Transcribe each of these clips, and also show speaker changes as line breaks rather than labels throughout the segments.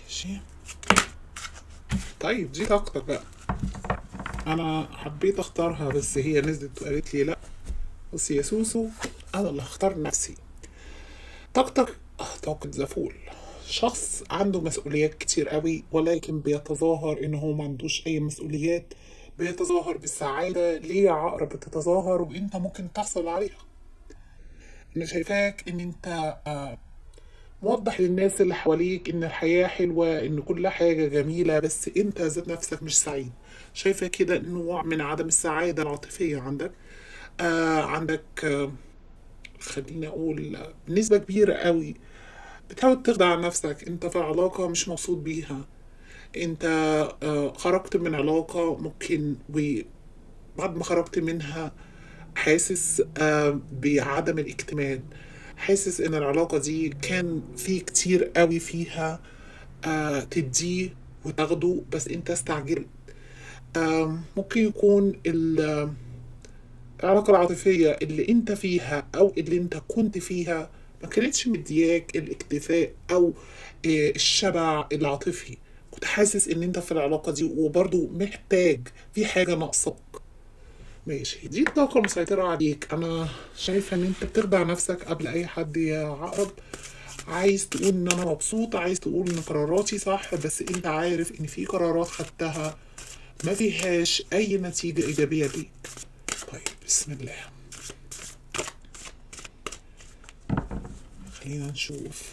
ماشي. طيب دي طاقتك بقى. انا حبيت اختارها بس هي نزلت وقالت لي لا. بص يا سوسو، انا اللي هختار نفسي. طاقتك طاقة زفول. شخص عنده مسؤوليات كتير قوي ولكن بيتظاهر ان هو ما عندوش اي مسؤوليات. بيتظاهر بالسعادة. ليه يا عقرب بتتظاهر وانت ممكن تحصل عليها؟ انا شايفاك ان انت موضح للناس اللي حواليك ان الحياة حلوة، ان كل حاجة جميلة، بس انت ذات نفسك مش سعيد. شايفة كده نوع من عدم السعادة العاطفية عندك. عندك خليني اقول بنسبة كبيرة قوي بتحاول تخدع نفسك. انت في علاقة مش مبسوط بيها. انت خرجت من علاقة ممكن، وبعد ما خرجت منها حاسس بعدم الاكتمال. حاسس ان العلاقة دي كان في كتير قوي فيها تديه وتاخده، بس انت استعجلت. ممكن يكون العلاقة العاطفية اللي انت فيها او اللي انت كنت فيها ما كانتش مدياك الاكتفاء او الشبع العاطفي. كنت حاسس ان انت في العلاقة دي وبرضو محتاج في حاجة ناقصاك. ماشي، دي الطاقة المسيطرة عليك. انا شايفة ان انت بتخدع نفسك قبل اي حد يا عقرب. عايز تقول ان انا مبسوط، عايز تقول ان قراراتي صح، بس انت عارف ان في قرارات خدتها ما فيهاش اي نتيجة ايجابية ليك. طيب بسم الله. خلينا نشوف.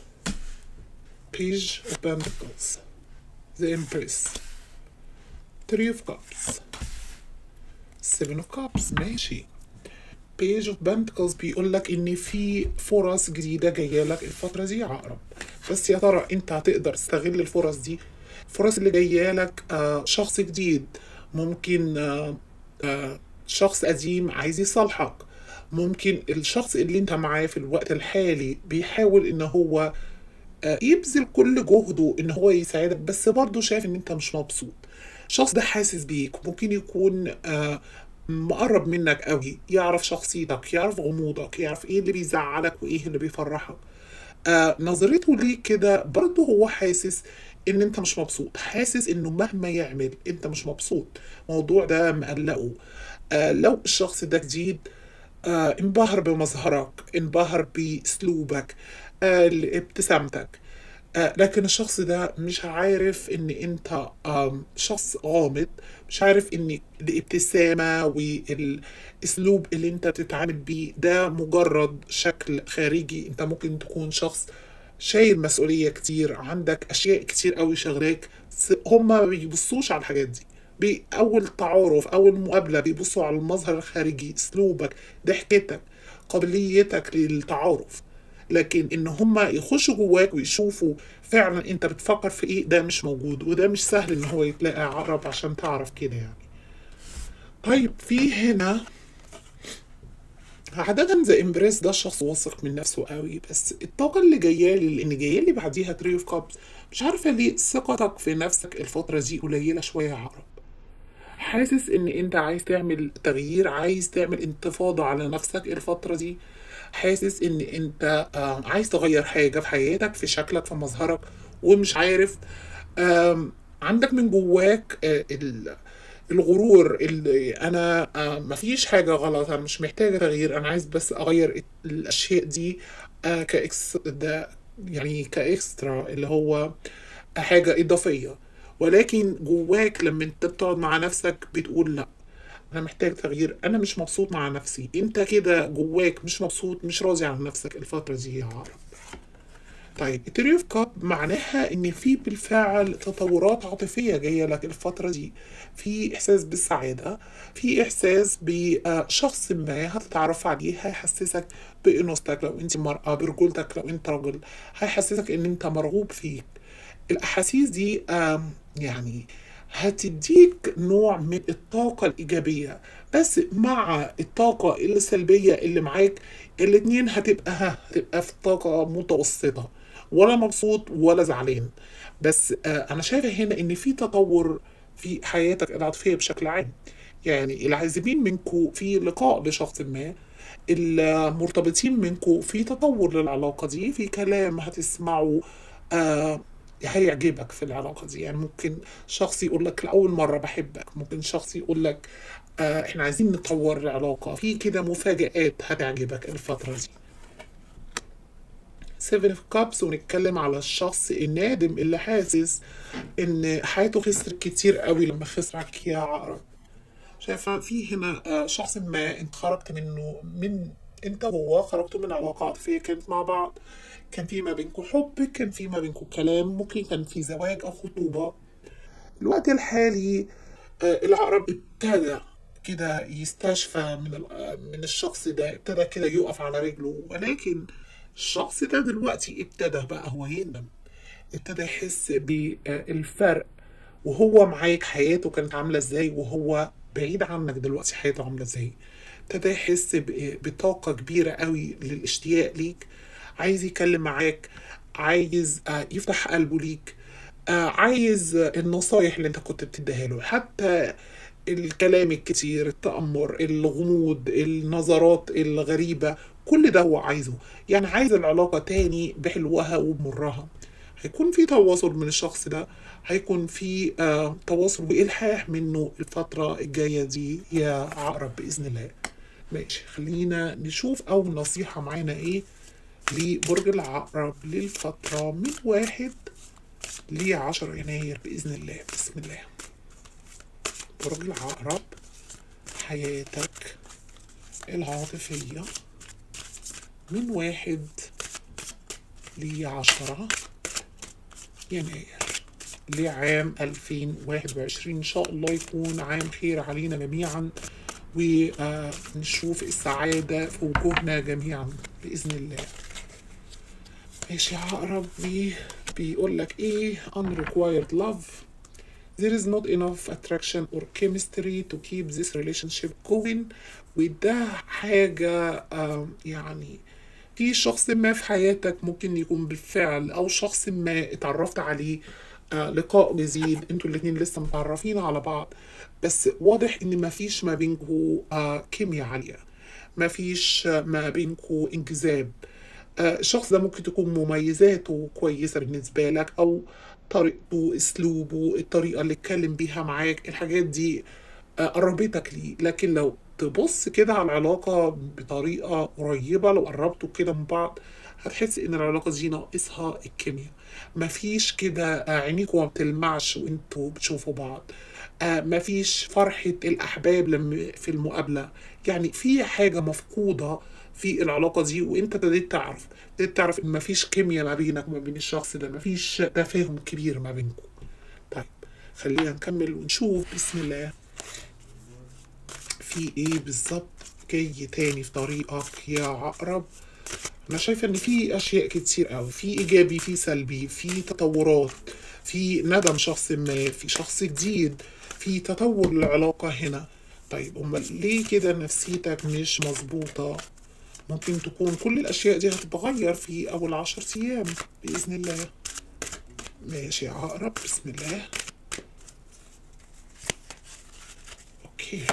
Page of Pentacles, The Empress, Three of Cups, Seven of Cups. ماشي. Page of Pentacles بيقول لك ان في فرص جديدة جاية لك الفترة دي يا عقرب، بس يا ترى انت هتقدر تستغل الفرص دي؟ الفرص اللي جاية لك شخص جديد ممكن، شخص قديم عايز يصالحك. ممكن الشخص اللي انت معاه في الوقت الحالي بيحاول ان هو يبذل كل جهده ان هو يساعدك، بس برضه شايف ان انت مش مبسوط. الشخص ده حاسس بيك، ممكن يكون مقرب منك قوي، يعرف شخصيتك، يعرف غموضك، يعرف ايه اللي بيزعلك وايه اللي بيفرحك. نظرته ليك كده برضه هو حاسس ان انت مش مبسوط، حاسس انه مهما يعمل انت مش مبسوط. الموضوع ده مقلقه. لو الشخص ده جديد انبهر بمظهرك، انبهر باسلوبك، ابتسامتك. لكن الشخص ده مش عارف ان انت شخص غامض. مش عارف ان الابتسامة والاسلوب اللي انت بتتعامل بيه ده مجرد شكل خارجي. انت ممكن تكون شخص شايل مسؤولية كتير، عندك اشياء كتير قوي شغلاك، بس هما ما بيبصوش على الحاجات دي. بأول تعارف أول مقابلة بيبصوا على المظهر الخارجي، أسلوبك، ضحكتك، قابليتك للتعارف. لكن ان هما يخشوا جواك ويشوفوا فعلا انت بتفكر في ايه، ده مش موجود، وده مش سهل ان هو يتلاقى عقرب عشان تعرف كده يعني. طيب في هنا عادة ذا امبريس ده شخص واثق من نفسه قوي، بس الطاقة اللي جاية لي لان جاية لي بعديها تري اوف كابس. مش عارفة ليه ثقتك في نفسك الفترة دي قليلة شوية يا عقرب. حاسس ان انت عايز تعمل تغيير، عايز تعمل انتفاضة على نفسك الفترة دي. حاسس ان انت عايز تغير حاجة في حياتك، في شكلك، في مظهرك، ومش عارف. عندك من جواك الغرور اللي انا مفيش حاجة غلط، انا مش محتاجة تغيير، انا عايز بس اغير الاشياء دي كاكس ده، يعني كاكسترا اللي هو حاجة اضافية. ولكن جواك لما انت بتقعد مع نفسك بتقول لا، انا محتاج تغيير، انا مش مبسوط مع نفسي. انت كده جواك مش مبسوط، مش راضي عن نفسك الفترة دي يا عرب. طيب التري اوف كاب معناها ان في بالفعل تطورات عاطفية جاية لك الفترة دي. في احساس بالسعادة، في احساس بشخص ما هتتعرف عليه هيحسسك بانوثتك لو انت مرأة، برجولتك لو انت رجل، هيحسسك ان انت مرغوب فيك. الاحاسيس دي يعني هتديك نوع من الطاقة الإيجابية، بس مع الطاقة السلبية اللي معاك الاتنين هتبقى في طاقة متوسطة، ولا مبسوط ولا زعلان. بس أنا شايفة هنا إن في تطور في حياتك العاطفية بشكل عام. يعني العازبين منكو في لقاء لشخص ما، المرتبطين منكو في تطور للعلاقة دي، في كلام هتسمعوا هيعجبك في العلاقة دي. يعني ممكن شخص يقول لك لأول مرة بحبك، ممكن شخص يقول لك احنا عايزين نطور العلاقة، في كده مفاجآت هتعجبك الفترة دي. 7 of Cups، ونتكلم على الشخص النادم اللي حاسس ان حياته خسرت كتير قوي لما خسرك يا عقرب. شايفة في هنا شخص ما انت خرجت منه، انت وهو خرجتوا من علاقة عاطفية كانت مع بعض، كان في ما بينكم حب، كان في ما بينكم كلام، ممكن كان في زواج او خطوبة. الوقت الحالي العقرب ابتدى كده يستشفى من الشخص ده، ابتدى كده يقف على رجله، ولكن الشخص ده دلوقتي ابتدى بقى هو يندم، ابتدى يحس بالفرق وهو معاك حياته كانت عاملة ازاي وهو بعيد عنك دلوقتي حياته عاملة ازاي. ابتدى يحس بطاقة كبيرة قوي للاشتياق ليك، عايز يتكلم معاك، عايز يفتح قلبه ليك، عايز النصايح اللي انت كنت بتديها له، حتى الكلام الكتير، التأمر، الغموض، النظرات الغريبة، كل ده هو عايزه. يعني عايز العلاقة تاني بحلوها وبمرها. هيكون في تواصل من الشخص ده، هيكون في تواصل وإلحاح منه الفترة الجاية دي يا عقرب بإذن الله. ماشي، خلينا نشوف أول نصيحة معانا إيه لبرج العقرب للفترة من 1 ل10 يناير بإذن الله. بسم الله. برج العقرب، حياتك العاطفية من 1 ل10 يناير لعام 2021. إن شاء الله يكون عام خير علينا جميعا، ونشوف السعادة في وجوهنا جميعا بإذن الله. ماشي يا عقرب، بيقول لك إيه؟ unrequited love. There is not enough attraction or chemistry to keep this relationship going. وده حاجة يعني في شخص ما في حياتك ممكن يكون بالفعل، أو شخص ما اتعرفت عليه لقاء جديد، انتوا الاتنين لسه متعرفين على بعض، بس واضح ان مفيش ما بينكوا كيمياء عالية، مفيش ما بينكوا انجذاب. الشخص ده ممكن تكون مميزاته كويسة بالنسبة لك، أو طريقته، أسلوبه، الطريقة اللي اتكلم بيها معاك، الحاجات دي قربتك ليه. لكن لو تبص كده على العلاقة بطريقة قريبة، لو قربتوا كده من بعض هتحس إن العلاقة دي ناقصها الكيمياء. مفيش كده عينيكوا ما بتلمعش وانتوا بتشوفوا بعض، مفيش فرحة الأحباب لما في المقابلة. يعني في حاجة مفقودة في العلاقة دي، وانت ابتديت تعرف ان مفيش كيمياء ما بينك وما بين الشخص ده، مفيش تفاهم كبير ما بينكم. طيب خلينا نكمل ونشوف بسم الله في ايه بالظبط جاي تاني في طريقك يا عقرب. انا شايفه ان في اشياء كتير قوي، في ايجابي، في سلبي، في تطورات، في ندم شخص ما، في شخص جديد، في تطور للعلاقه هنا. طيب امال ليه كده نفسيتك مش مظبوطه؟ ممكن تكون كل الاشياء دي هتتغير في اول 10 ايام باذن الله. ماشي يا عقرب، بسم الله. اوكي.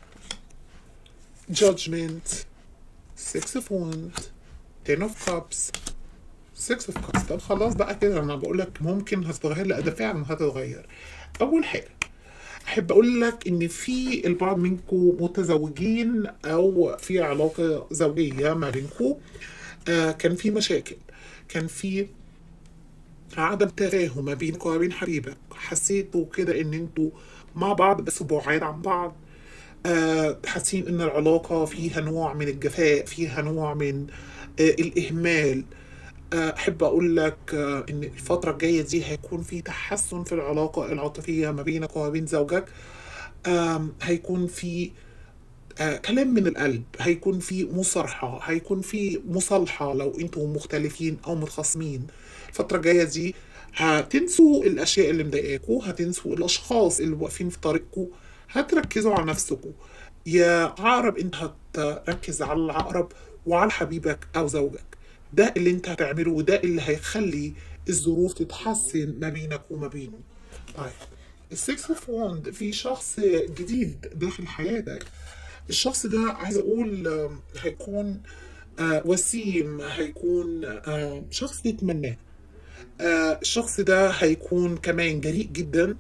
Judgment، 6 of Wands، 10 of Cups، 6 of Cups. طب خلاص بقى كده، انا بقول لك ممكن هتتغير، لا ده فعلا هتتغير. اول حاجه احب اقول لك ان في البعض منكم متزوجين او في علاقه زوجيه ما بينكم، كان في مشاكل، كان في عدم تفاهم ما بينك وما بين حبيبك، حسيتوا كده ان انتوا مع بعض بس بعاد عن بعض، حاسين ان العلاقة فيها نوع من الجفاء، فيها نوع من الإهمال. أحب أقول لك إن الفترة الجاية دي هيكون في تحسن في العلاقة العاطفية ما بينك وما بين زوجك. هيكون في كلام من القلب، هيكون في مصارحة، هيكون في مصالحة لو انتوا مختلفين او متخاصمين. الفترة الجاية دي هتنسوا الاشياء اللي مضايقاكوا، هتنسوا الاشخاص اللي واقفين في طريقكوا، هتركزوا على نفسكوا. يا عقرب انت هتركز على العقرب وعلى حبيبك او زوجك، ده اللي انت هتعمله، وده اللي هيخلي الظروف تتحسن ما بينك وما بينه. طيب السكس اوف وند، في شخص جديد داخل حياتك. الشخص ده عايز اقول هيكون وسيم، هيكون شخص تتمناه، الشخص ده هيكون كمان جريء جدا،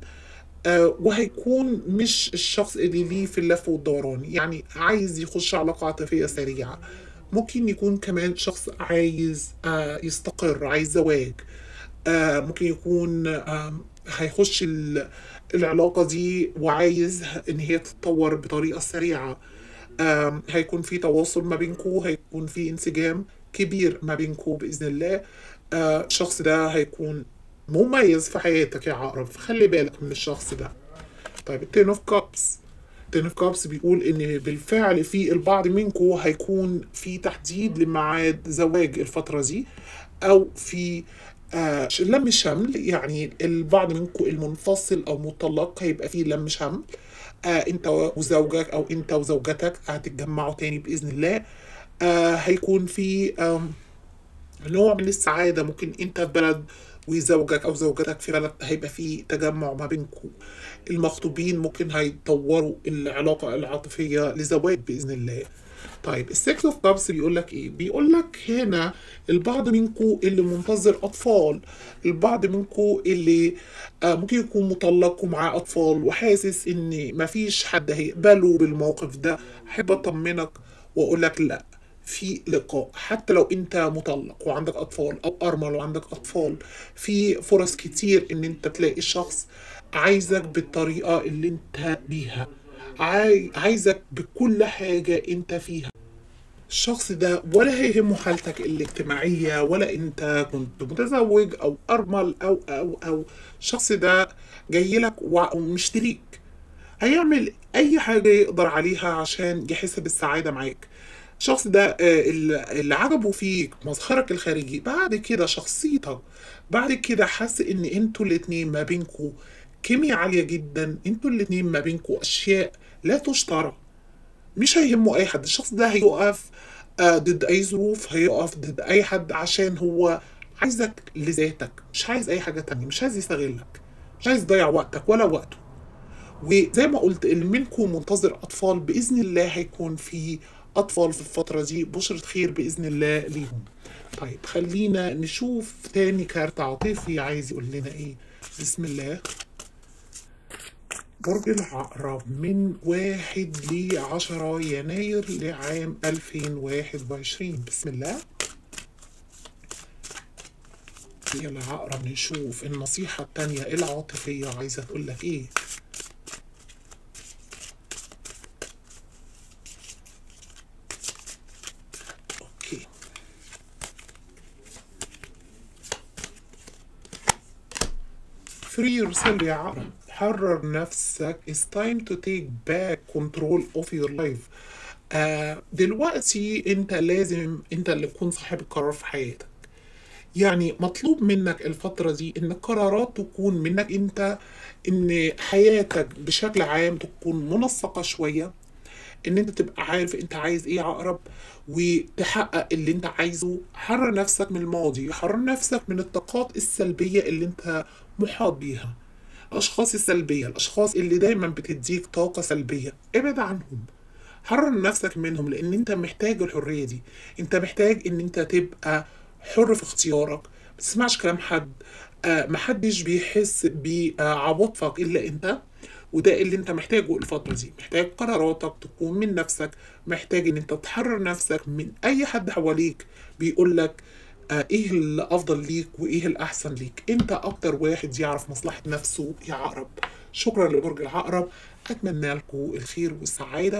وهيكون مش الشخص اللي ليه في اللف والدوران، يعني عايز يخش علاقة عاطفية سريعة. ممكن يكون كمان شخص عايز يستقر، عايز زواج. ممكن يكون هيخش العلاقة دي وعايز إن هي تتطور بطريقة سريعة. هيكون في تواصل ما بينكو، هيكون في انسجام كبير ما بينكو بإذن الله. الشخص ده هيكون مميز في حياتك يا عقرب، فخلي بالك من الشخص ده. طيب التين اوف كابس، التين اوف كابس بيقول ان بالفعل في البعض منكم هيكون في تحديد لميعاد زواج الفترة دي، او في لم شمل، يعني البعض منكم المنفصل او مطلق هيبقى فيه لم شمل. انت وزوجك او انت وزوجتك هتتجمعوا تاني باذن الله. هيكون في نوع من السعادة، ممكن انت في بلد وزوجك او زوجتك في بلد، هيبقى في تجمع ما بينكم. المخطوبين ممكن هيطوروا العلاقة العاطفية لزواج بإذن الله. طيب السكس اوف كابس بيقول لك ايه؟ بيقول لك هنا البعض منكم اللي منتظر اطفال، البعض منكم اللي ممكن يكون مطلق ومعاه اطفال وحاسس ان مفيش حد هيقبله بالموقف ده. احب اطمنك واقول لك لا، في لقاء. حتى لو انت مطلق وعندك اطفال او ارمل وعندك اطفال، في فرص كتير ان انت تلاقي شخص عايزك بالطريقة اللي انت بيها، عايزك بكل حاجة انت فيها. الشخص ده ولا هيهمه حالتك الاجتماعية، ولا انت كنت متزوج او ارمل او الشخص ده جاي لك ومشتريك، هيعمل اي حاجة يقدر عليها عشان يحس بالسعادة معاك. الشخص ده اللي عجبه فيك مظهرك الخارجي، بعد كده شخصيتك، بعد كده حس ان انتوا الاتنين ما بينكوا كيمياء عالية جدا، انتوا الاتنين ما بينكوا اشياء لا تشترى. مش هيهمه اي حد، الشخص ده هيقف ضد اي ظروف، هيقف ضد اي حد عشان هو عايزك لذاتك، مش عايز اي حاجة تانية، مش عايز يستغلك، مش عايز يضيع وقتك ولا وقته. وزي ما قلت اللي منكم منتظر أطفال بإذن الله هيكون في أطفال في الفترة دي، بشرة خير بإذن الله ليهم. طيب خلينا نشوف تاني كارت عاطفي عايز يقول لنا إيه. بسم الله. برج العقرب من 1 ل10 يناير لعام 2021. بسم الله. يلا عقرب نشوف النصيحة التانية العاطفية عايزة تقول لك إيه. Free yourself يا عقرب، حرر نفسك. It's time to take back control of your life. دلوقتي انت لازم انت اللي تكون صاحب القرار في حياتك. يعني مطلوب منك الفترة دي ان القرارات تكون منك انت، ان حياتك بشكل عام تكون منسقة شوية، ان انت تبقى عارف انت عايز ايه عقرب وتحقق اللي انت عايزه. حرر نفسك من الماضي، حرر نفسك من الطاقات السلبية اللي انت محاط بيها. الاشخاص السلبية، الاشخاص اللي دايما بتديك طاقة سلبية، ابعد عنهم، حرر نفسك منهم، لان انت محتاج الحرية دي. انت محتاج ان انت تبقى حر في اختيارك، ما تسمعش كلام حد. محدش بيحس بعواطفك الا انت، وده اللي انت محتاجه الفترة دي. محتاج قراراتك تكون من نفسك، محتاج ان انت تحرر نفسك من اي حد حواليك بيقولك ايه الافضل ليك وايه الاحسن ليك. انت اكتر واحد يعرف مصلحة نفسه يا عقرب. شكرا لبرج العقرب، اتمنى لكم الخير والسعادة.